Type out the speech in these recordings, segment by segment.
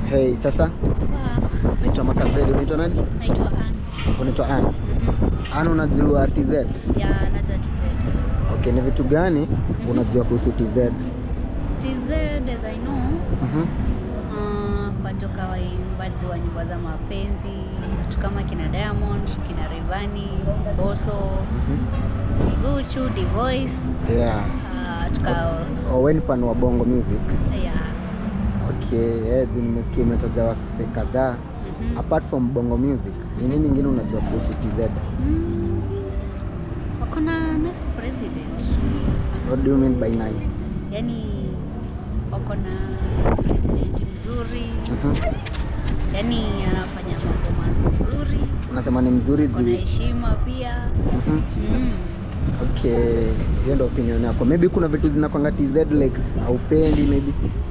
Hey, sasa? Naitwa Makaveli, unaitwa nani? Naitwa Ann. Unaitwa Ann? Ann, unajua TZ? Yeah, najua TZ. Okay, ni vitu gani unajua kuhusu TZ? TZ, as I know, kutoka waimbaji wa nyimbo za mapenzi, watu kama kina Diamond, kina Rayvanny, Bosso, Zuchu, The Voice. Yeah. Wewe ni fan wa Bongo music? Yeah. Okay, nimesikia umetaja wasee kadhaa. Apart from Bongo music, ni nini nyingine unajua kuhusu TZ? Wakona nice president. What do you mean by nice? Yani wakona president mzuri. Yani anafanya mambo mazuri. Unasema ni mzuri juu. Kuna heshima pia. Okay, hiyo ndio opinion yako. Maybe kuna vitu zinakwanga TZ like haupendi maybe.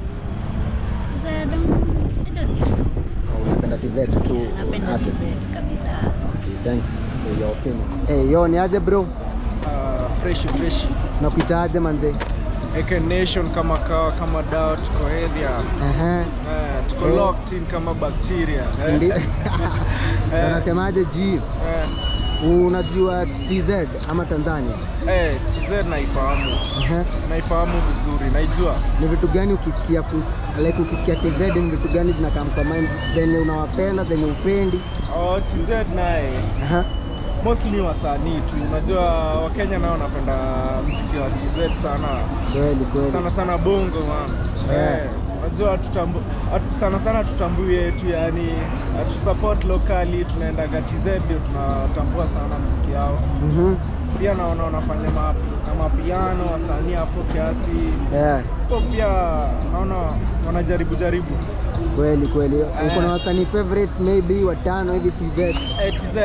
I don't think so. Unapenda TZ tu? Napenda TZ kabisa. Okay, thanks for your opinion. Hey, yo, ni aje bro? Fresh. Nakuita aje manze? Nation kama kawa, kama dawa, tuko healthy. Tuko locked in kama bacteria. Unasemaje G? Unajua TZ ama Tanzania? TZ naifahamu. Naifahamu vizuri, naijua. Ni vitu gani ukisikia ukisikia TZ, ni vitu gani zinakam kwa mind zenye unawapenda, zenye upendi? TZ naye. Mostly wasanii tu. Unajua Wakenya nao wanapenda muziki wa TZ sana. Kweli. Sana bongo man. Unajua sana tutambue yetu, yani support locally, tunaenda TZ ndio tunatambua sana muziki yao. Pia naona wanafanya mapiano wasanii hapo kiasi. Pia naona wanajaribu. Kweli. Uko na wasanii favorite maybe watano hivi TZ? TZ.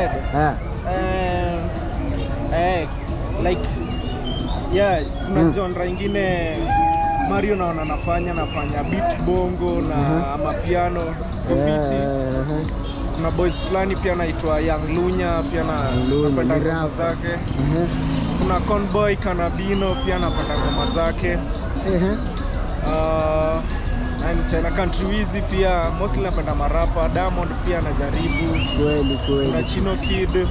Like kuna genre ingine Mario naona nafanya beat bongo na mapiano kofiti. Kuna boys fulani pia naitwa Young Lunya, pia napenda ngoma zake. Kuna Conboy Kanabino pia napenda ngoma zake. And country wizi pia mostly napenda marapa. Diamond pia najaribu. Kweli. Kuna Chino Kid.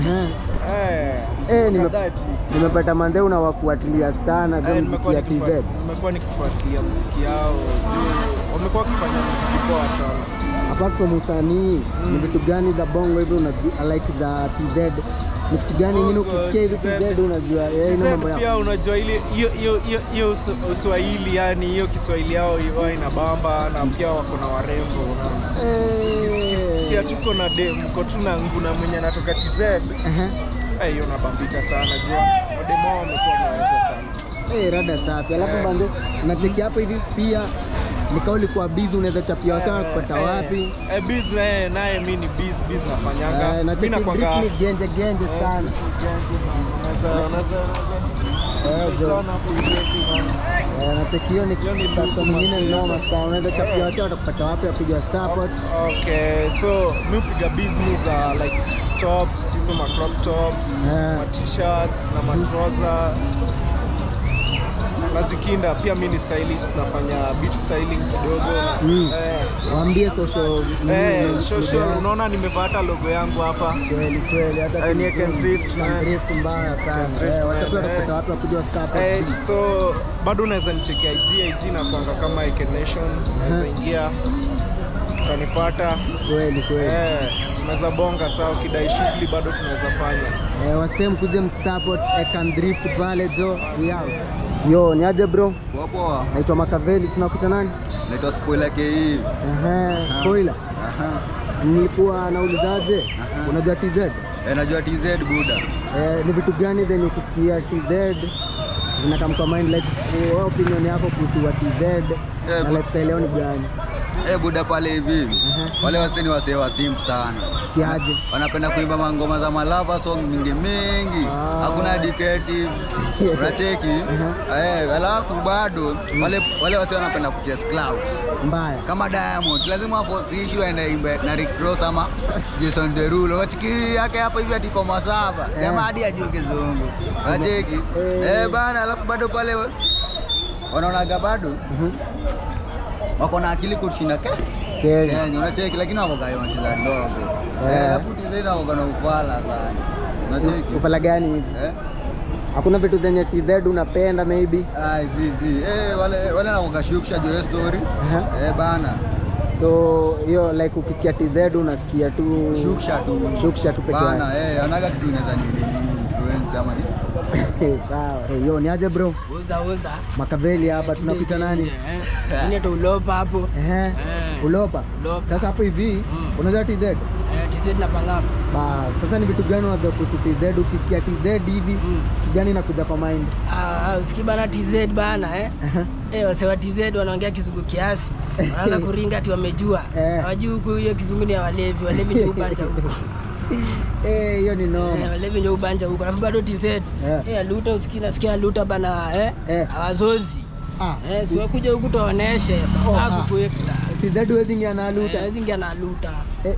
Nimepata manze unawafuatilia sana nimekuwa TZ. Nimekuwa nikifuatilia muziki yao. Wamekuwa wakifanya muziki poa sana. Apart from usanii, ni vitu gani za bongo hivi unajua like za TZ? Ni kitu gani nyingine ukisikia hivi TZ unajua ina mambo yao? Pia unajua ile hiyo Swahili, yani hiyo Kiswahili yao inabamba, na pia wako na warembo Sikia tuko na mko tuna nguna mwenye anatoka TZ. Hiyo nabambika sana jua. Wademo wamekuwa wanaweza sana. Rada safi. Alafu bando nacheki hapa hivi pia nikauli kwa busy, unaweza chapia sana kupata wapi? Busy naye mimi ni busy nafanyanga. Mimi nakwanga genje sana. Natekio ni kitu mwingine noma sana. Unaweza chapia watu watakupata wapi apige support? Okay, so mimi piga business like tops, hizo crop tops, t-shirts na trouser. Nazikinda pia mimi ni stylist, nafanya beat styling kidogo. Waambie social. Unaona nimevaa hata logo yangu hapa. Kweli hata ni drift mbaya sana. Wachakua kupata watu wapiga support. So bado unaweza nichekia IG na kuanga kama Nation. Unaweza ingia utanipata. Kweli. Tunaweza bonga sawa, kidai shughuli bado tunaweza fanya. Wasem kuje msupport drift pale jo. Yo, ni aje bro? Poa. Naitwa Makaveli, tunakuta nani? Naitwa Spoiler KE. Spoiler. Nilikuwa naulizaje? Unajua TZ? Najua TZ buda. Ni vitu gani zenye ukisikia TZ zinakam kwa mind, like opinion yako kuhusu wa TZ na lifestyle yao ni gani? Buda pale hivi. Wale wasee wa simp sana. Kiaje? Wanapenda kuimba mangoma za malava song mingi. Hakuna dedicative. Unacheki? Alafu bado wale wasee wanapenda kuchase clouds. Mbaya. Kama Diamond, lazima force issue aende imbe na Rick Ross ama Jason Derulo. Unachiki yake hapa hivi atiko masaba. Jamaa hadi ajue kizungu. Unacheki? Bana, alafu bado pale wanaonaga bado wako na akili kushinda Kenya. Unacheki lakini wako gayo wanacheza ndogo. Alafu TZ wako na ufala sana. Unacheki. Ufala gani hivi? Hakuna vitu zenye TZ unapenda maybe? Wale na wakashukisha jo story. Bana. So hiyo like ukisikia TZ unasikia tu shukisha tu peke yake. Bana anaga kitu inaweza ni influence ama ni. Sawa. Hiyo ni aje bro? Uza. Makaveli hapa tunapita nani? Nini tu ulopa hapo? Ulopa. Sasa hapo hivi unajua TZ? TZ na pangama. Sasa ni vitu gani unaweza kuhusu TZ? Ukisikia TZ hivi kitu gani inakuja kwa mind? Usikii bana TZ bana wase wa TZ wanaongea kizungu kiasi. Wanaanza kuringa ati wamejua. Hawajui huko hiyo kizungu ni ya walevi. Walevi ndio ubanja huko. Hiyo ni noma. Walevi ndio ubanja huko. Alafu bado TZ. Luta nasikia luta bana hawazozi. Si wakuja huku tuoneshe. Sababu kuweka. TZ huwezi ingia na luta. Huwezi ingia na luta.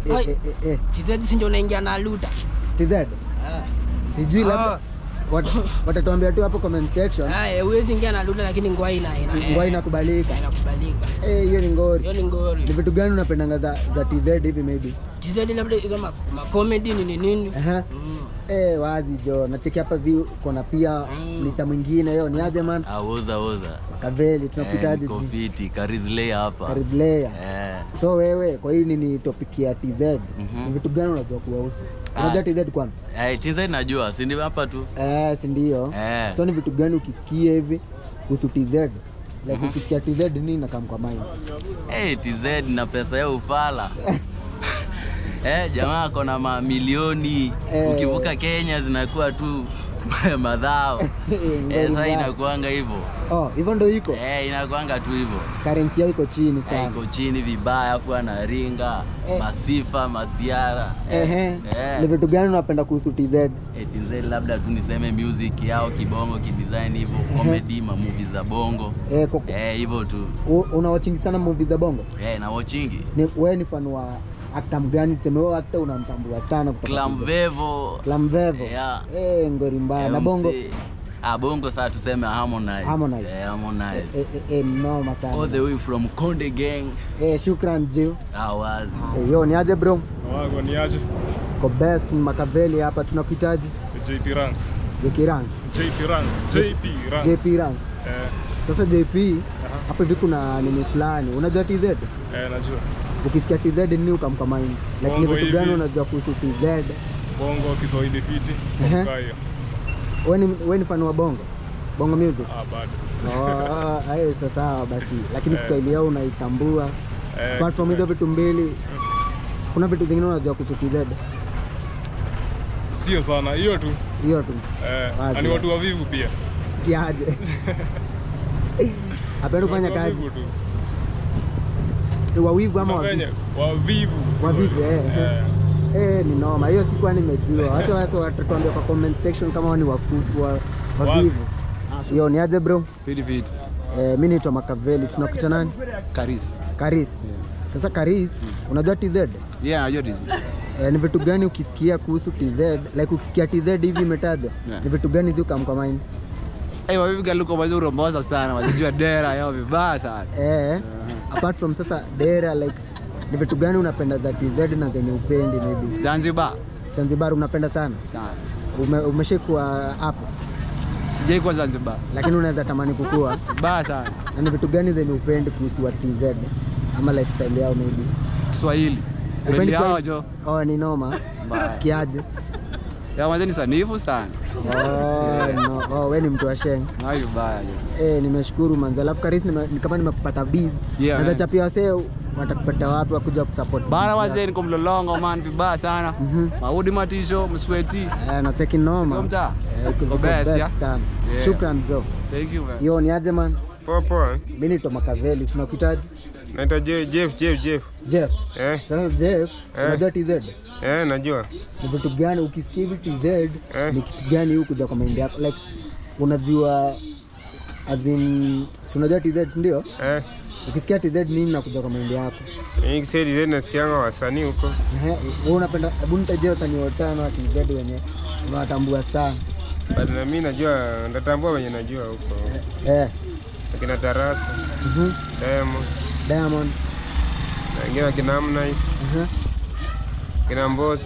TZ si ndio unaingia na luta. TZ? Sijui labda watatuambia tu hapo comment section. Huwezi ingia na luta lakini ngwai inakubalika. Hiyo ni ngori. Ni vitu gani unapendanga za TZ hivi maybe? TZ labda kama comedy nini. Wazi jo. Nacheki hapa view kuna pia lista mwingine hiyo ni aje man? Oza. Makaveli tunapitaje? Kofiti, Karizlea hapa. Karizlea. So wewe kwa hii ni topic ya TZ. Ni vitu gani unajua kuhusu? Unajua TZ kwanza? TZ najua, si ndio hapa tu? Si ndio. So ni vitu gani ukisikia hivi kuhusu TZ? Like ukisikia TZ nini inakam kwa mind? TZ na pesa ya ufala. Jamaa kona mamilioni. Ukivuka Kenya zinakuwa tu madhao. Sasa inakuanga hivyo. Hivyo ndio iko? Inakuanga tu hivyo. Currency yao iko chini sana. Iko chini vibaya afu anaringa, masifa, masiara. Ni vitu gani unapenda kuhusu TZ? TZ labda tu niseme music yao kibongo kidesign hivyo, comedy, movie za bongo. Hivyo tu. Una watching sana movie za bongo? Na watching. Wewe ni fan wa actor mgani? Tuseme wewe actor unamtambua sana kutoka Clamvevo. Ngori mbaya na bongo. Bongo saa tuseme Harmonize. Noma sana. All the way from Konde Gang. Shukran Jiu. Wazi. Yo ni aje bro? Wago ni aje? Ko best Makaveli hapa tunakuhitaji. JP Ranks. JP Ranks. Sasa JP hapa hivi kuna nini fulani. Unajua TZ? Najua. Ukisikia TZ nini ukamka mind? Lakini vitu gani unajua kuhusu TZ? Bongo Kiswahili fiti. Wewe ni fan wa bongo? Bongo music? Bado. Sasa basi. Lakini Kiswahili yao unaitambua. Apart from hizo vitu mbili, kuna vitu zingine unajua kuhusu TZ? Sio sana, hiyo tu. Ani watu wavivu pia. Kiaje? Apenda kufanya kazi. Wavivu ama wavivu? Ni noma. Hiyo sikuwa nimejua. Acha watu watatuambia kwa comment section kama ni wavivu. Hiyo ni aje bro? Fiti. Mimi naitwa Makaveli. Tunakuita nani? Karis. Sasa Karis, unajua TZ? Najua TZ. Ni vitu gani ukisikia kuhusu TZ? Like ukisikia TZ hivi imetajwa. Ni vitu gani ziko kwa mind? Wavivu galuko mazuri rombosa sana. Wajua dera yao vibaya sana. Apart from sasa dera, like ni vitu gani unapenda za TZ na zenye upendi maybe? Zanzibar unapenda sana? Umeshakuwa hapo? Sijai kwa Zanzibar. Lakini unaweza tamani kukua? Baya sana. Na ni vitu gani zenye upendi kuhusu wa TZ? Ama lifestyle yao maybe? Kiswahili yao jo. Ni noma. Kiaje? Mwanzo ni sanifu sana. Wewe ni mtu wa sheng. Hayo baya. Nimeshukuru manzi. Alafu Karis kama nimekupata busy. Naweza chapia wasee watakupata wapi wakuja kusupport? Bana wazee niko mlolongo man vibaya sana. Maudi matisho, msweti. Na check noma. Iko best ya. Shukran bro. Thank you man. Yo ni aje man? Poa. Mimi naitwa Makaveli. Tunakuhitaji? Naitwa Jeff. Sasa Jeff, unajua TZ? Najua. Ni vitu gani ukisikia hivi TZ? Ni kitu gani huko kuja kwa mind yako? Like unajua unajua TZ ndio? Ukisikia TZ nini nakuja kwa mind yako? Nikisikia TZ nasikianga wasanii huko. Wewe unapenda, hebu nitajie wasanii watano wa TZ wenye unawatambua sana. Bado na mimi najua, natambua wenye najua huko. Akina Tarasa. Diamond. Na wengine kina Harmonize. Kina Mbosso.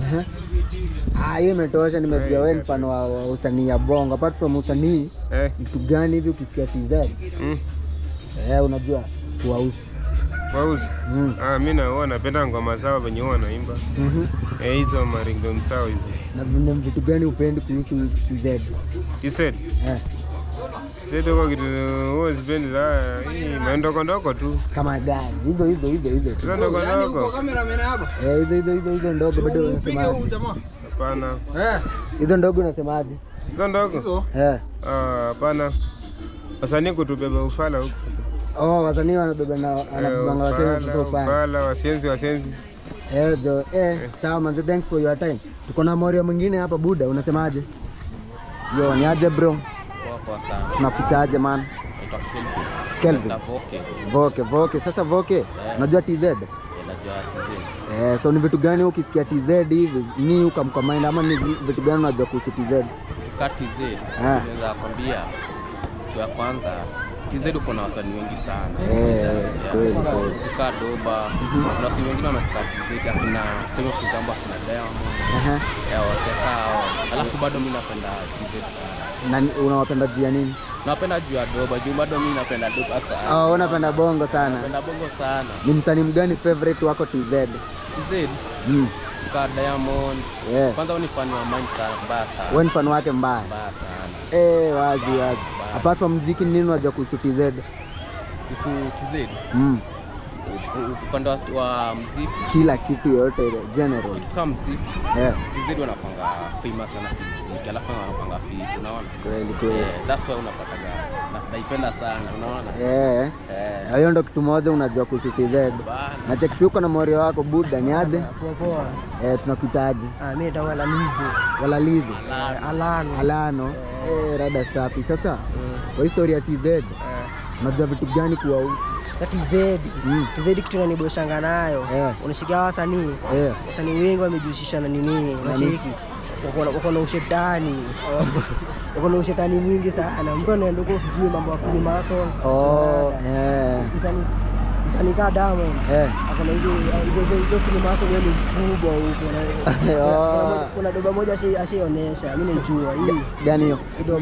Hiyo imetosha, nimejua wewe mfano wa usanii ya Bongo. Apart from usanii, mtu gani hivi ukisikia TZ? Unajua kuausi. Kuausi? Mimi napenda ngoma zao venye wanaimba. Hizo maringtone zao hizo. Na vitu gani upendi kuhusu TZ? TZ? TZ kwa kitu huwa sipendi la maendoko tu. Kama gani? Hizo. Hizo ndogo. Uko cameraman hapa? Hizo ndogo bado unasemaje? Hapana. Hizo ndogo unasemaje? Hizo ndogo? Hapana. Wasanii kutubeba ufala huko. Wasanii wanabeba na anabanga watu sio ufala, wasenzi. Sawa manze, thanks for your time. Tuko na Morio mwingine hapa Buda, unasemaje? Yo, ni aje bro? Poa sana. Tunakuchaje man? Naitwa Kelvin. Voke. Sasa Voke, unajua TZ? Najua TZ. So ni vitu gani ukisikia TZ hivi ni ukamkomain ama ni vitu gani unajua kuhusu TZ? Tuka TZ. Naweza kwambia kitu ya kwanza TZ uko na wasanii wengi sana. Kweli. Tuka Doba. Kuna wasanii wengine wametoka TZ akina sema kuzamba kuna Diamond. Wasekao. Alafu bado mimi napenda TZ sana. Na unawapenda juu ya nini? Napenda juu ya Doba, juu bado mimi napenda Doba sana. Unapenda Bongo sana? Napenda Bongo sana. Ni msanii mgani favorite wako TZ? TZ? Tuka Diamond. Kwanza ni fan wa mine sana, mbaya sana. Wewe ni fan wake mbaya? Mbaya sana. Wazi. Apart from muziki nini unajua kuhusu TZ? Kuhusu TZ? Upande wa muziki, kila kitu yote general. Kama muziki, TZ wanapanga famous sana muziki, alafu wanapanga fit, unaona? Kweli. That's why unapata naipenda sana, unaona? Hayo ndo kitu moja unajua kuhusu TZ. Na check pia uko na Morio wako Buda, ni aje? Poa. Tunakuitaje? Mimi ndo Walalizo. Alano. Rada safi. Sasa kwa historia ya TZ, unajua vitu gani kuhusu? Sasa TZ kitu inaniboshanga nayo. Unashikia wasanii. Wasanii wengi wamejihusisha na nini? Unacheki. Wako na ushetani. Wako na ushetani mwingi sana. Mtu anaenda huko kufanya mambo ya Freemason. Msanii kama Diamond. Akona hizo Freemason ni kubwa huko. Kuna doba moja ashaionesha. Mimi najua hii. Gani hiyo?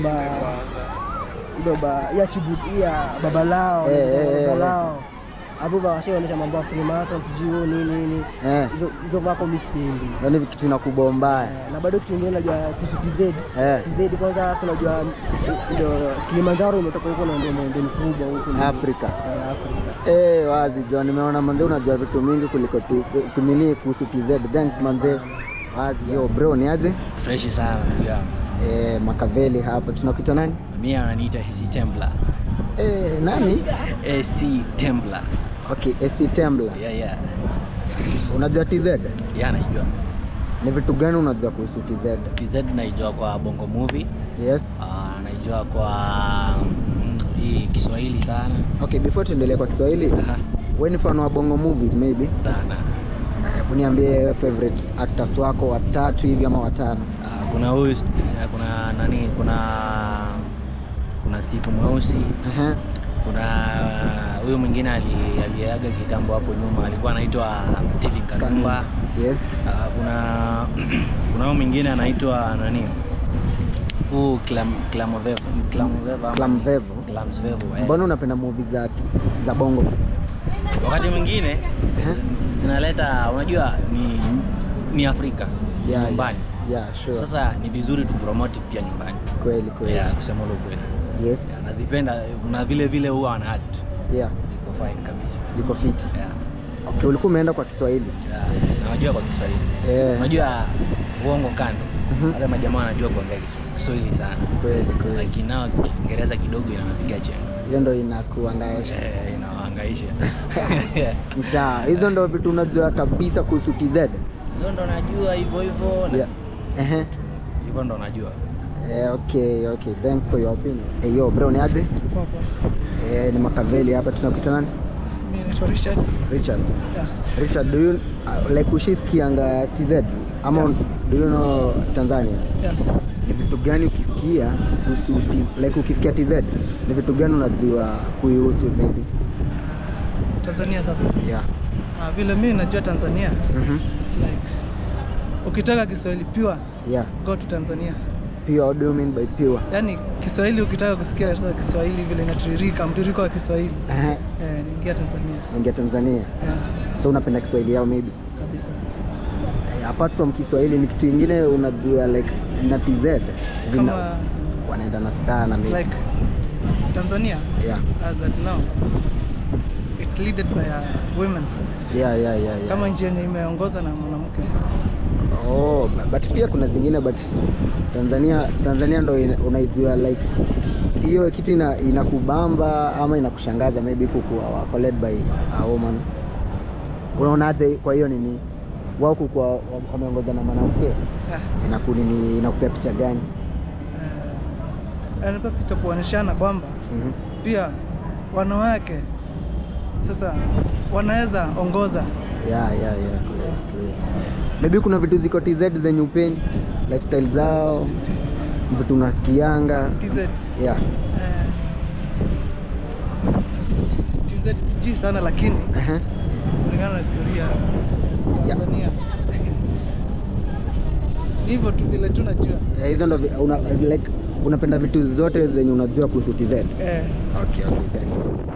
Idoba ya chibuti ya babalao. Hapo washaonesha mambo ya Freemason sijui nini. Hizo vako mispendi. Yaani kitu inakubombaya. Na bado kitu kingine najua kuhusu TZ. TZ kwanza si unajua ndio Kilimanjaro imetoka huko na ndio mkubwa huko Afrika. Wazi John, nimeona manze unajua vitu mingi kuliko nini kuhusu TZ. Thanks manze. Wazi yo bro, ni aje? Fresh sana ndugu yangu. Makaveli hapa. Tunakuita nani? Mimi ananiita AC Templar. Nani? AC Templar. Okay, AC Templar. Yeah. Unajua TZ? Yeah, naijua. Ni vitu gani unajua kuhusu TZ? TZ naijua kwa Bongo Movie. Yes. Naijua kwa hii Kiswahili sana. Okay, before tuendelee kwa Kiswahili, wewe ni fan wa Bongo Movies maybe? Sana. Hebu niambie favorite actors wako watatu hivi ama watano. Kuna huyu, kuna nani, kuna Steve Mweusi. Kuna huyu mwingine aliaga kitambo hapo nyuma, alikuwa anaitwa Steven Kanumba. Yes. Kuna huyu mwingine anaitwa nani? Clamvevo. Mbona unapenda movies za Bongo? Wakati mwingine zinaleta, unajua ni Afrika nyumbani. Sure. Sasa ni vizuri tu promote pia nyumbani. Kweli. Kusema kweli. Yes. Nazipenda na vile huwa wana act. Ziko fine kabisa. Ziko fit. Okay, ulikuwa umeenda kwa Kiswahili? Najua kwa Kiswahili. Unajua uongo kando. Wale majamaa wanajua kuongea Kiswahili sana. Kweli. Lakini nao Kiingereza kidogo inanapiga chenga. Hiyo ndio inakuhangaisha. Inahangaisha. Sawa, hizo ndio vitu unajua kabisa kuhusu TZ? Hizo ndo najua hivyo. Hivyo ndo najua. Okay. Thanks for your opinion. Yo bro, ni aje? Ni Makaveli hapa. Tunakuita nani? Mimi ni Richard. Richard, do you like ushisikianga TZ? Ama do you know Tanzania? Ni vitu gani ukisikia kuhusu ukisikia TZ? Ni vitu gani unajua kuihusu maybe? Tanzania sasa. Yeah. Vile mimi najua Tanzania. It's like ukitaka Kiswahili pure, yeah, go to Tanzania. Pure, what do you mean by pure? Yani Kiswahili ukitaka kusikia Kiswahili vile inatiririka, mtiririko wa Kiswahili. Ingia Tanzania. Ingia Tanzania. Yeah. So unapenda Kiswahili yao maybe? Kabisa. Apart from Kiswahili ni kitu kingine unajua like na TZ kama wanaenda na sana maybe. Like Tanzania. Yeah. As at now it's led by women. Yeah. Kama nchi yenye imeongozwa na mwanamke. Oh, but pia kuna zingine, but Tanzania ndo unaijua like hiyo kitu inakubamba ama inakushangaza maybe kuwa led by a woman. Unaonaje kwa hiyo nini? Wao kuwa wameongozwa na mwanamke? Inakupea picha gani? Anapa picha kuoneshana kwamba pia wanawake sasa wanaweza ongoza. Yeah. Maybe kuna vitu ziko TZ zenye upendi, lifestyle zao, vitu unasikianga TZ. Yeah. TZ sijui sana lakini kulingana na historia Tanzania. Hivyo tu vile tunajua. Hizo ndo like unapenda vitu zote zenye unajua kuhusu TZ. Okay, thanks.